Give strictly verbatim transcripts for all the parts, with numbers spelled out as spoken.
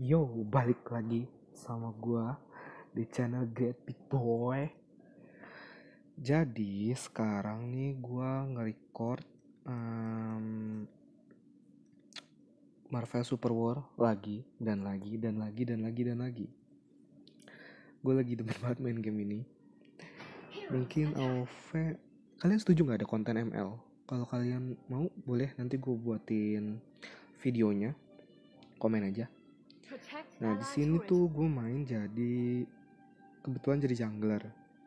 Yo, balik lagi sama gua di channel Great Big Boy. Jadi sekarang nih gua nge-record um, Marvel Super War lagi dan lagi dan lagi dan lagi dan lagi. Gue lagi demen banget main game ini. Mungkin O V, kalian setuju nggak ada konten M L? Kalau kalian mau, boleh nanti gue buatin videonya. Komen aja. Nah di sini tuh gue main jadi kebetulan jadi jungler.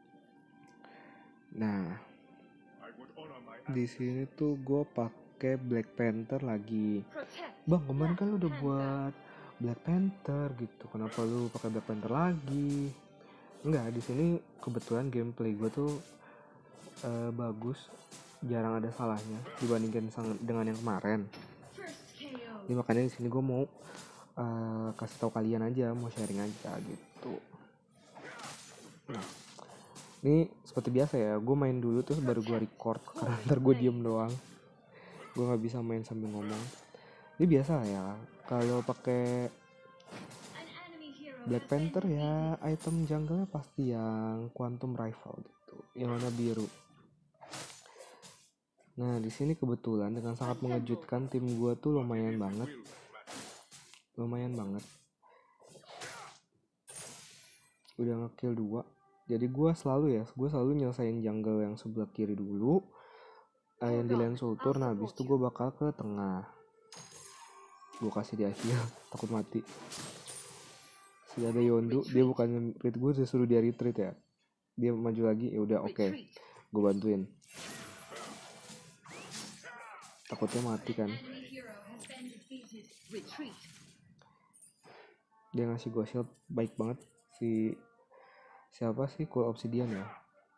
Nah di sini tuh gue pakai Black Panther lagi. Bang, kemarin kan lu udah buat Black Panther gitu, kenapa lu pakai Black Panther lagi? Enggak, di sini kebetulan gameplay gue tuh uh, bagus, jarang ada salahnya dibandingkan dengan yang kemarin. Jadi makanya di sini gue mau uh, kasih tahu kalian aja, mau sharing aja gitu. Nah, ini seperti biasa ya, gue main dulu terus baru gue record karena ntar gue diem doang, gue nggak bisa main sambil ngomong. Ini biasa ya, kalau pakai Black Panther ya item jungle-nya pasti yang Quantum Rifle gitu, yang warna biru. Nah di sini kebetulan dengan sangat mengejutkan tim gue tuh lumayan banget, lumayan banget. Udah ngekill dua. Jadi gue selalu ya, gue selalu nyelesain jungle yang sebelah kiri dulu, eh, yang di lane sultur. Nah habis itu gue bakal ke tengah. Gue kasih dia heal, takut mati. Si ada Yondu, dia bukan retreat, gue disuruh dia retreat ya. Dia maju lagi, ya udah oke, okay. Gue bantuin. Takutnya mati kan. Dia ngasih gue shield, baik banget. Si siapa sih, Cool Obsidian ya.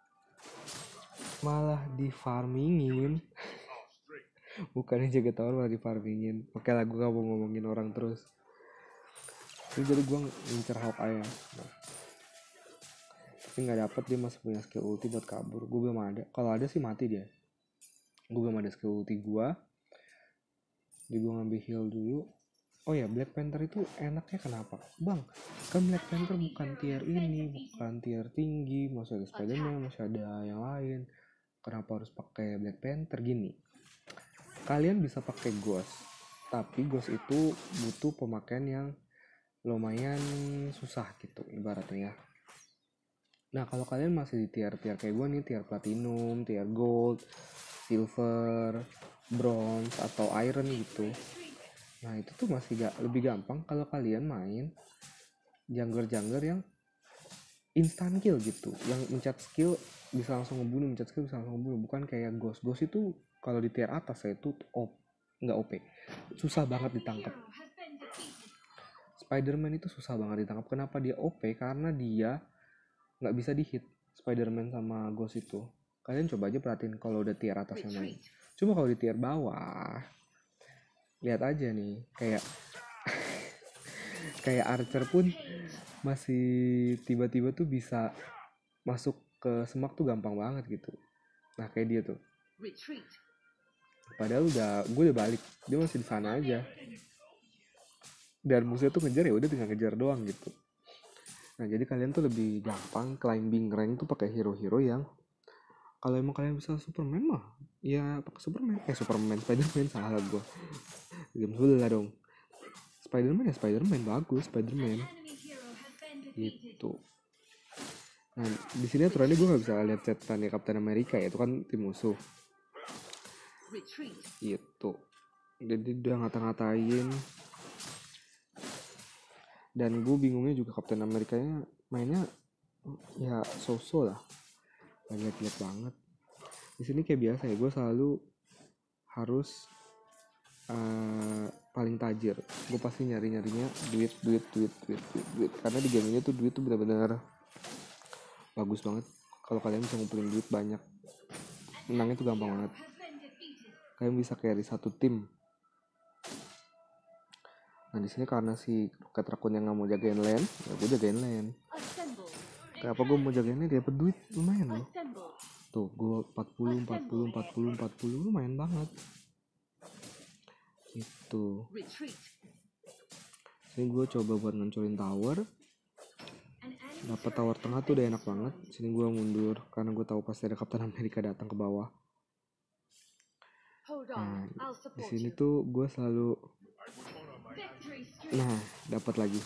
Malah di farmingin. Bukannya jaga tower malah di farmingin. Oke lah, gue gak mau ngomongin orang terus. Jadi gue ngincer Hawkeye ya. Nah. Tapi gak dapet, dia masih punya skill ulti buat kabur. Gue belum ada. Kalau ada sih mati dia. Gue belum ada skill ulti gue. Jadi gue ngambil heal dulu. Oh ya, Black Panther itu enaknya kenapa? Bang, kan Black Panther bukan tier ini, bukan tier tinggi, masih ada Spider-Man, masih ada yang lain. Kenapa harus pakai Black Panther? Gini, kalian bisa pakai Ghost, tapi Ghost itu butuh pemakaian yang lumayan susah gitu ibaratnya ya. Nah kalau kalian masih di tier-tier kayak gue nih, tier platinum, tier gold, silver, bronze atau iron gitu, nah itu tuh masih gak lebih gampang kalau kalian main jungler-jungler yang instant kill gitu, yang mencet skill bisa langsung ngebunuh, mencet skill bisa langsung ngebunuh. Bukan kayak Ghost. Ghost itu kalau di tier atas saya itu op, nggak O P, susah banget ditangkap. Spider-Man itu susah banget ditangkap. Kenapa dia O P? Karena dia nggak bisa dihit. Spider-Man sama Ghost itu. Kalian coba aja perhatiin kalau udah tier atasnya main. Cuma kalau di tier bawah, lihat aja nih, kayak kayak Archer pun masih tiba-tiba tuh bisa masuk ke semak tuh gampang banget gitu. Nah kayak dia tuh. Padahal udah gue udah balik, dia masih di sana aja. Dan musuhnya tuh ngejar ya udah tinggal ngejar doang gitu. Nah jadi kalian tuh lebih gampang climbing rank tuh pakai hero-hero yang kalau emang kalian bisa Superman mah ya pakai Superman. Eh Superman, Spiderman salah gue. Game sebelah dong. Spiderman ya Spiderman bagus, Spiderman. Gitu. Nah di sini aturannya gue nggak bisa lihat chatan ya Captain America ya, itu kan tim musuh. Gitu. Jadi udah ngata-ngatain. Dan gue bingungnya juga Captain Amerikanya mainnya ya so-so lah, lihat-lihat banget. Di sini kayak biasa ya, gue selalu harus uh, paling tajir. Gue pasti nyari-nyarinya duit, duit, duit, duit, duit, duit. Karena di game ini tuh duit tuh benar-benar bagus banget. Kalau kalian bisa ngumpulin duit banyak, menangnya tuh gampang banget. Kalian bisa carry satu tim. Nah di sini karena si Rocket Raccoon yang nggak mau jagain lane, ya gue jagain lane. Kenapa gue mau jagain ini? Dia dapat duit lumayan loh. Tuh gue empat puluh, empat puluh, empat puluh, empat puluh lumayan banget. Itu. Ini gue coba buat ngancurin tower. Dapat tower tengah tuh udah enak banget. Sini gue mundur karena gue tahu pasti ada Captain America datang ke bawah. Nah, di sini tuh gue selalu, nah dapat lagi,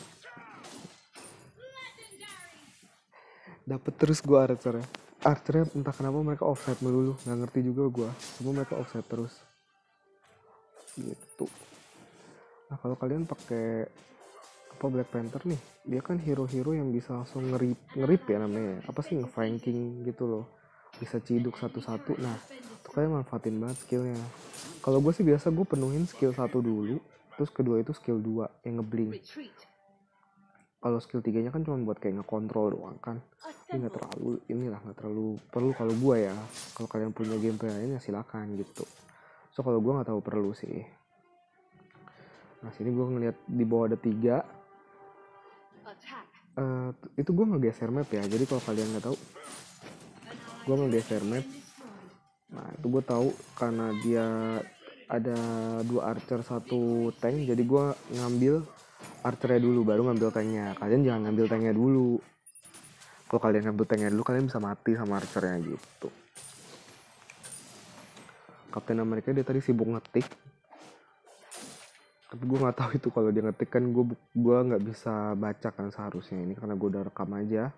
dapat terus gue archer. Archernya entah kenapa mereka offset melulu, nggak ngerti juga gue. Semua mereka offset terus. Gitu. Nah kalau kalian pakai apa Black Panther nih, dia kan hero-hero yang bisa langsung ngerip ngerip ya namanya. Apa sih nge-flanking gitu loh. Bisa ciduk satu-satu. Nah itu kalian manfaatin banget skillnya. Kalau gue sih biasa gue penuhin skill satu dulu, terus kedua itu skill dua yang ngeblink. Kalau skill tiganya kan cuma buat kayak ngekontrol doang kan. Ini nggak terlalu inilah nggak terlalu perlu kalau gue ya. Kalau kalian punya gameplay lainnya silakan gitu. So kalau gue nggak tahu perlu sih. Nah sini gue ngeliat di bawah ada tiga. Uh, itu gue ngegeser map ya. Jadi kalau kalian nggak tahu, gue ngegeser map. Nah itu gue tahu karena dia ada dua archer satu tank. Jadi gue ngambil archernya dulu baru ngambil tanknya. Kalian jangan ngambil tanknya dulu. Kalau kalian ngambil tanknya dulu kalian bisa mati sama archernya gitu. Captain America dia tadi sibuk ngetik. Tapi gue nggak tahu itu kalau dia ngetik kan gue gue nggak bisa baca kan seharusnya ini karena gue udah rekam aja.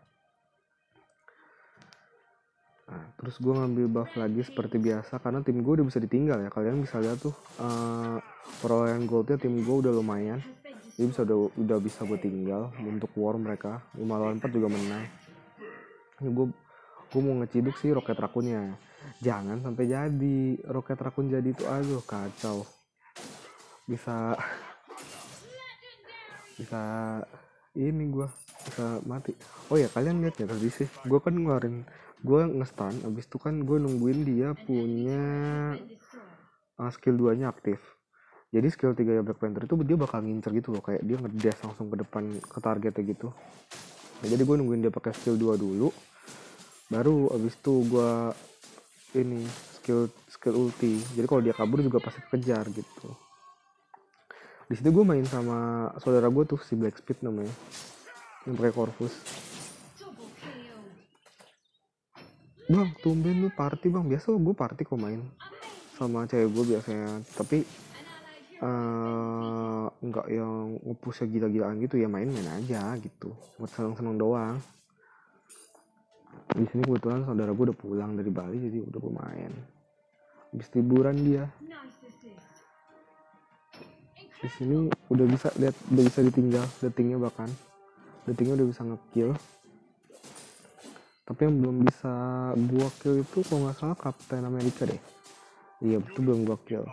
Nah, terus gue ngambil buff lagi seperti biasa karena tim gue udah bisa ditinggal ya. Kalian bisa lihat tuh uh, perolehan goldnya tim gue udah lumayan. Jadi bisa udah, udah bisa gue tinggal untuk war mereka. lima lawan empat juga menang. Ini gue gue mau ngeciduk sih roket rakunnya. Jangan sampai jadi roket rakun jadi itu aduh kacau. Bisa bisa ini gue bisa mati. Oh ya kalian lihat ya tadi sih gue kan ngeluarin gue nge-stun, abis itu kan gue nungguin dia punya uh, skill dua nya aktif. Jadi skill tiga ya Black Panther itu dia bakal ngincer gitu loh, kayak dia ngedash langsung ke depan ke targetnya gitu. Nah, jadi gue nungguin dia pakai skill dua dulu, baru abis itu gue ini skill skill ulti. Jadi kalau dia kabur juga pasti kejar gitu. Di situ gue main sama saudara gue tuh si Black Speed namanya, yang pakai Corvus. Bang, tumben lu party bang. Biasa gue party kok main sama cewek gue biasanya. Tapi uh, nggak yang nge-push gila-gilaan gitu ya, main-main aja gitu. Buat seneng-seneng doang. Di sini kebetulan saudara gue udah pulang dari Bali jadi udah bermain. Habis liburan dia. Di sini udah bisa lihat, udah bisa ditinggal detingnya bahkan. Detingnya udah bisa nge-kill. Tapi yang belum bisa gua kill itu kalau nggak salah Captain America deh. Iya betul belum gua kill.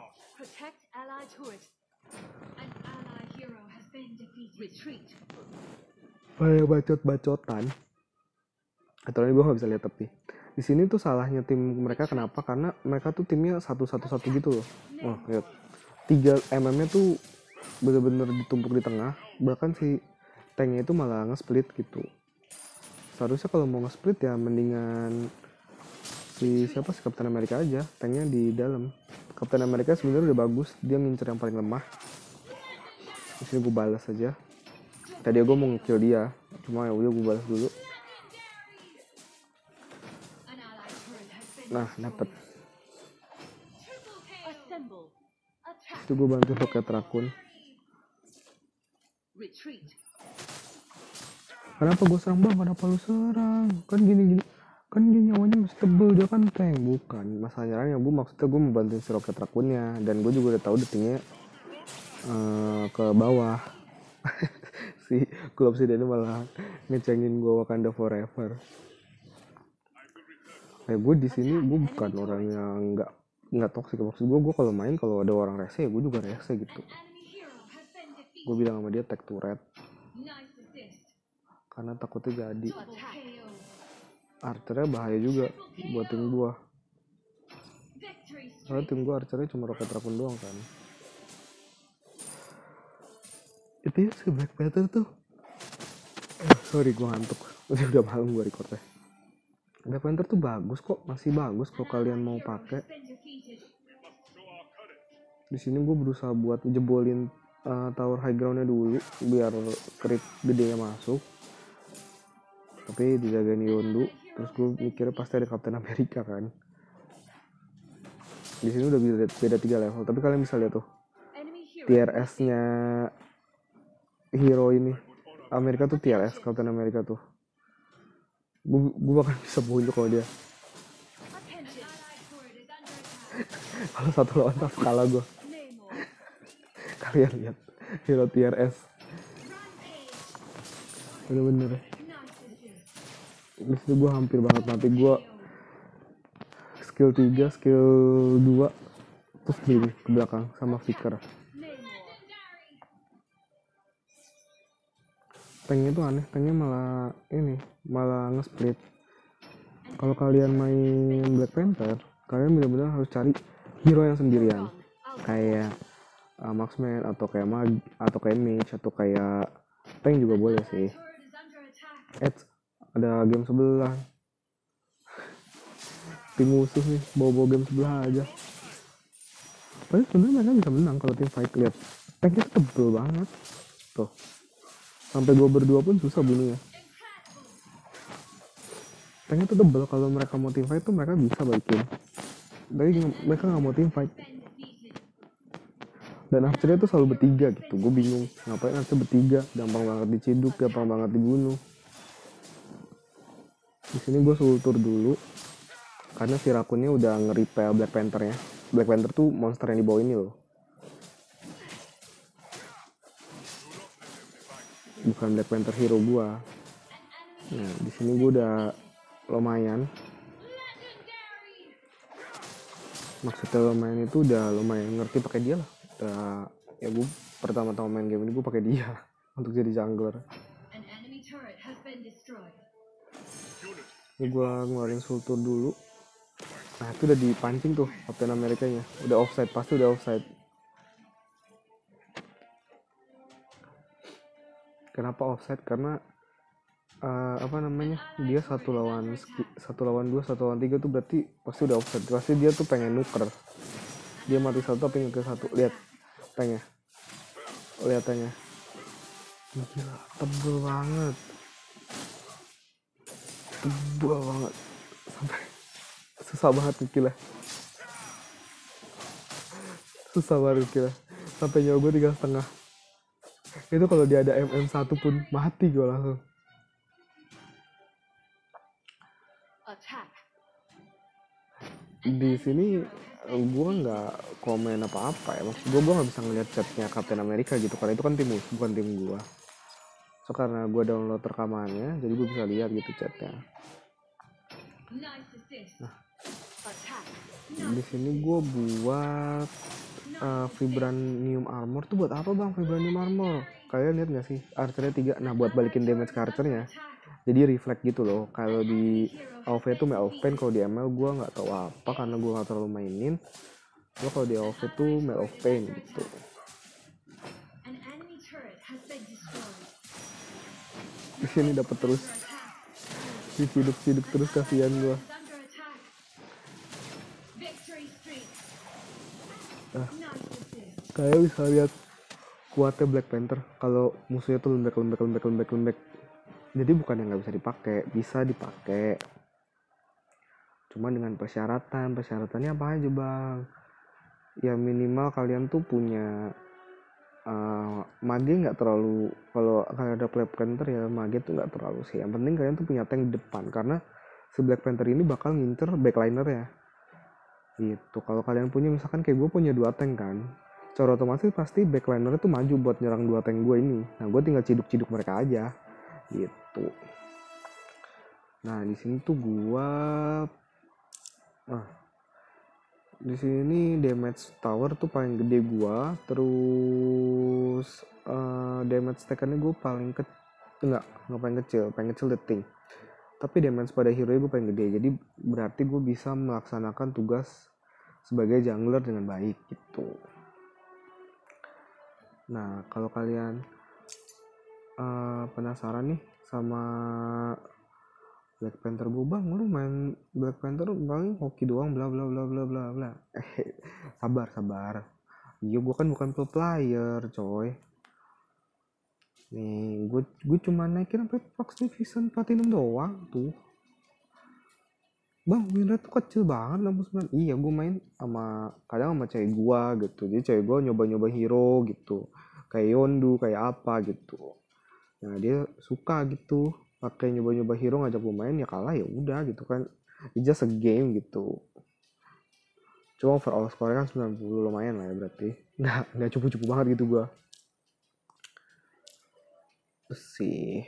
Kayak bacot-bacotan. Atau ini gua nggak bisa lihat tapi di sini tuh salahnya tim mereka kenapa? Karena mereka tuh timnya satu-satu-satu gitu loh. Oh lihat tiga mm nya tuh bener-bener ditumpuk di tengah. Bahkan si tanknya itu malah nge-split gitu. Seharusnya kalau mau nge-split ya mendingan si siapa sih Captain America aja, tanknya di dalam. Captain America sebenarnya udah bagus, dia ngincer yang paling lemah. Di sini gue balas aja. Tadi gue mau nge-kill dia, cuma ya udah gue balas dulu. Nah, dapet. Itu gue bantu roket rakun. Kenapa gue serang bang? Kenapa lu serang? Kan gini-gini. Kan dia nyawanya masih tebel, dia kan tank. Bukan. Masalahnya gue maksudnya gue membantu si roket rakunnya. Dan gue juga udah tahu detingnya uh, ke bawah. Si klub si Dani malah ngecengin gue Wakanda Forever. Kayak gue di sini gue bukan orang yang nggak nggak toksik. Maksud gue gue kalau main kalau ada orang rese ya gue juga rese gitu. Gue bilang sama dia tag turret. Karena takutnya jadi archernya bahaya juga buat tim gua. Soalnya tim gua archernya cuma roket rakun doang kan. Itu ya si Black Panther tuh. Oh, sorry gua ngantuk. Udah udah malam gua recordnya. Black Panther tuh bagus kok, masih bagus kalau kalian mau pakai. Di sini gua berusaha buat jebolin uh, tower high groundnya dulu biar crit gedenya masuk, tapi dijagain Yondu. Terus gue mikirnya pasti ada Captain America kan. Di sini udah beda, beda tiga level, tapi kalian bisa lihat tuh tier S-nya hero ini Amerika tuh tier S, Captain America tuh. Gue gue bahkan bisa bunuh kalau dia. Kalau satu lawan tas kalah gue. Kalian lihat hero tier S. Bener-bener. Di situ gue hampir banget mati. Gue skill tiga, skill dua, terus gini ke belakang sama Vicker. Tanknya tuh aneh, tanknya malah ini, malah nge-split. Kalau kalian main Black Panther, kalian benar-benar harus cari hero yang sendirian, kayak uh, marksman atau kayak mag atau kayak mage atau kayak tank juga boleh sih. Eh, ada game sebelah. Tim musuh nih, bawa-bawa game sebelah aja. Padahal sebenarnya mereka bisa menang kalau tim fight. Lihat, tanknya tebel banget. Tuh, sampai gue berdua pun susah bunuhnya. Tanknya tuh tebel, kalau mereka mau tim fight tuh mereka bisa balikin. Tapi mereka nggak mau tim fight. Dan archernya tuh selalu bertiga gitu. Gue bingung, ngapain archer bertiga? Gampang banget diciduk, gampang banget dibunuh. Di sini gue sultur dulu, karena si Rakunnya udah nge-repel Black Panther ya. Black Panther tuh monster yang di bawah ini loh. Bukan Black Panther hero gua. Nah, di sini gua udah lumayan. Maksudnya lumayan itu udah lumayan ngerti pakai dia lah. Udah, ya gua pertama-tama main game ini gua pakai dia untuk jadi jungler. Ini gua ngeluarin sultur dulu. Nah, itu udah dipancing tuh Captain Amerikanya. Udah offside, pasti udah offside. Kenapa offside? Karena uh, apa namanya, dia satu lawan satu lawan dua, satu lawan tiga tuh berarti pasti udah offside. Pasti dia tuh pengen nuker. Dia mati satu tapi nuker satu. Lihat tanknya. Lihat tanknya. Gila, tebel banget. Tebel banget. Sampai susah banget ngekillnya. Susah banget ngekillnya. Sampai nyawa gue tiga setengah. Itu kalau dia ada M M satu pun mati gue langsung. Di sini gue nggak komen apa-apa ya. Maksud gue gue nggak bisa ngeliat chatnya Captain America gitu, karena itu kan tim musuh, bukan tim gue. So karena gue download rekamannya, jadi gue bisa lihat gitu chatnya. Nah, di sini gue buat uh, vibranium armor tuh buat apa bang? Vibranium armor kalian lihat nggak sih? Archernya tiga. Nah, buat balikin damage ke archernya, jadi reflect gitu loh. Kalau di A O V tuh Mail of Pain, kalau di M L gue nggak tahu apa karena gue nggak terlalu mainin. Gue kalau di A O V tuh Mail of Pain gitu. Di sini dapat terus, diciduk-ciduk terus, kasihan gue. Nah, kalian bisa lihat kuatnya Black Panther kalau musuhnya tuh lembek lembek lembek lembek lembek. Jadi bukan yang nggak bisa dipakai, bisa dipakai. Cuma dengan persyaratan, persyaratannya apa aja bang? Ya minimal kalian tuh punya uh, mage nggak terlalu, kalau kalian ada Black Panther ya mage tuh nggak terlalu sih. Yang penting kalian tuh punya tank di depan, karena si Black Panther ini bakal ngincer backliner ya. Gitu. Kalau kalian punya misalkan kayak gue punya dua tank kan, secara otomatis pasti backliner itu maju buat nyerang dua tank gue ini. Nah, gue tinggal ciduk-ciduk mereka aja. Gitu. Nah, di sini tuh gue nah, di sini damage tower tuh paling gede gue, terus uh, damage stackernya gue paling kecil, enggak, enggak paling kecil, paling kecil deting. Tapi damage pada hero gue paling gede, jadi berarti gue bisa melaksanakan tugas sebagai jungler dengan baik gitu. Nah, kalau kalian uh, penasaran nih sama Black Panther gue bang, lu main Black Panther bang hoki doang bla bla bla bla bla bla. Eh, sabar sabar. Iya gue kan bukan pro player coy. Nih gue gue cuma naikin sampai Fox Division Platinum doang tuh. Bang, win rate tuh kecil banget enam puluh sembilan. Iya, gue main sama kadang sama cewek gue gitu. Jadi cewek gue nyoba-nyoba hero gitu. Kayak Yondu, kayak apa gitu. Nah, dia suka gitu. Pakai nyoba-nyoba hero ngajak gue main ya kalah ya udah gitu kan. It's just a game gitu. Cuma overall score kan sembilan puluh lumayan lah ya berarti. Nggak, nggak cupu-cupu banget gitu gue. Terus sih.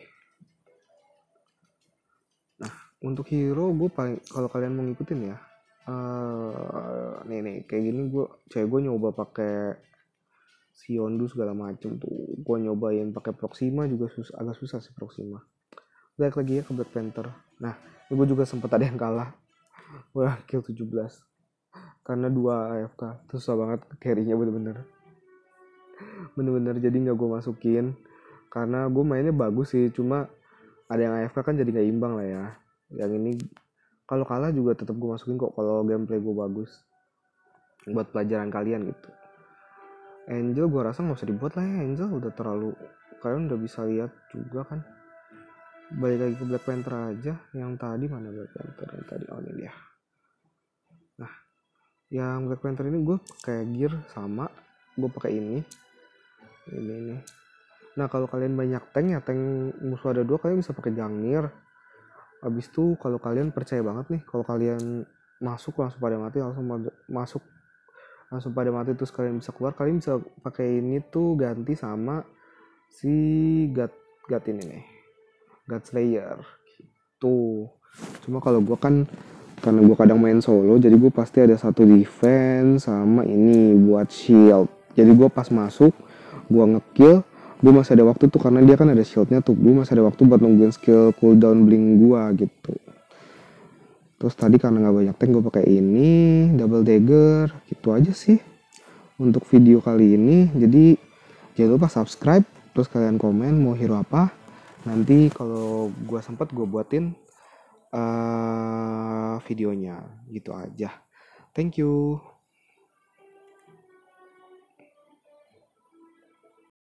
Nah, untuk hero gue paling kalau kalian mau ngikutin ya. Uh, nih nih kayak gini gue cewek gue nyoba pakai si Yondu segala macem tuh. Gue nyobain pakai Proxima juga susah, agak susah sih Proxima. Balik lagi ya ke Black Panther. Nah, gue juga sempat ada yang kalah. Gue kill tujuh belas. Karena dua A F K. Terus susah banget carry-nya bener-bener. Bener-bener jadi gak gue masukin. Karena gue mainnya bagus sih. Cuma ada yang A F K kan jadi gak imbang lah ya. Yang ini kalau kalah juga tetap gue masukin kok kalau gameplay gue bagus. Buat pelajaran kalian gitu. Angel gue rasa gak usah dibuat lah ya. Angel udah terlalu, kalian udah bisa lihat juga kan. Balik lagi ke Black Panther aja. Yang tadi mana Black Panther? Yang tadi, oh ini dia. Nah, yang Black Panther ini gue pakai gear sama. Gue pakai ini. Ini nih. Nah kalau kalian banyak tank ya, tank musuh ada dua, kalian bisa pakai Gangnir. Abis itu kalau kalian percaya banget nih, kalau kalian masuk langsung pada mati, langsung masuk langsung pada mati terus kalian bisa keluar, kalian bisa pakai ini tuh ganti sama si God God ini nih, God Slayer gitu. Cuma kalau gue kan karena gue kadang main solo, jadi gue pasti ada satu defense sama ini buat shield. Jadi gue pas masuk, gue ngekill, gue masih ada waktu tuh karena dia kan ada shieldnya tuh, gue masih ada waktu buat nungguin skill cooldown blink gue gitu. Terus tadi karena nggak banyak tank gue pakai ini double dagger gitu aja sih untuk video kali ini. Jadi jangan lupa subscribe, terus kalian komen mau hero apa. Nanti kalau gue sempat gue buatin uh, videonya gitu aja. Thank you.